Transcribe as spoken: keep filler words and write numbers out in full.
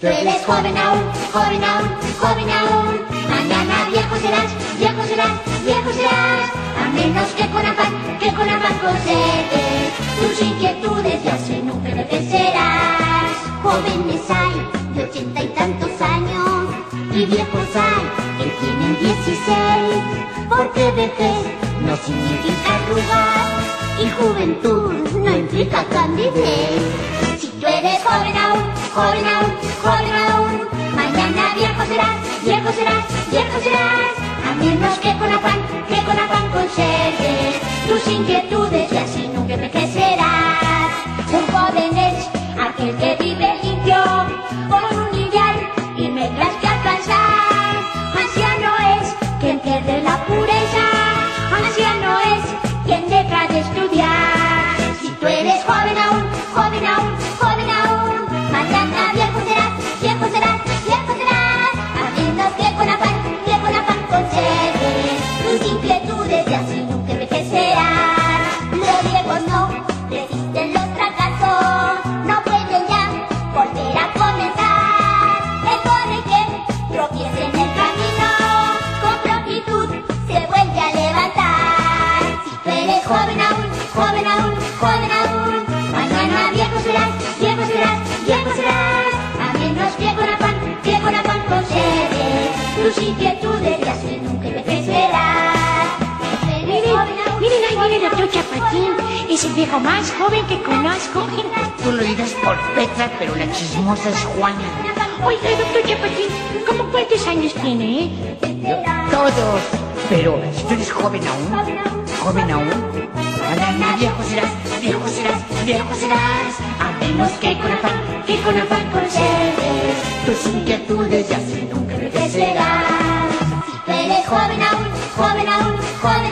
tú eres joven aún, joven aún, joven aún, mañana viejo serás, viejo serás, viejo serás. A menos que con afán, que con afán conserves tus inquietudes y así nunca envejecerás. Jóvenes hay de ochenta y tantos años y viejos hay que tienen dieciséis, porque vejez no significa arrugar y juventud no implica candidez. Si tú eres joven aún, joven aún, joven aún, mañana viejo serás, viejo serás, viejo serás. A menos que con afán, que con afán conserves tus inquietudes y así nunca envejecerás. Un joven es aquel que vive limpio con un lineal y metas que alcanzar. Anciano es quien pierde la pureza, anciano es quien deja de estudiar. Si tú eres joven aún, joven aún, joven aún, mañana viejo serás, viejo serás, viejo serás. A menos que con afán, que con afán conserves tus inquietudes y así nunca envejecerás. Los viejos no resisten los fracasos, no pueden ya volver a comenzar. El pobre que tropieza en el camino, con prontitud se vuelve a levantar. Si tú eres joven aún, joven aún, joven aún, mañana viejo serás, viejo serás, viejo serás. A menos que con afán, que con afán conserves tus inquietudes y así nunca envejecerás. Miren, miren, ahí viene el doctor Chapatín, es el viejo más joven que conozco. Tú lo dirás por Petra, pero la chismosa es Juana. Oiga, doctor Chapatín, ¿cómo cuántos años tiene, eh? Yo, todos. Pero si tú eres joven aún, joven aún, mañana viejo serás, viejo serás, viejo serás. A menos que con afán, que con afán conserves tus inquietudes y así nunca envejecerás. Si tú eres joven aún, joven aún, joven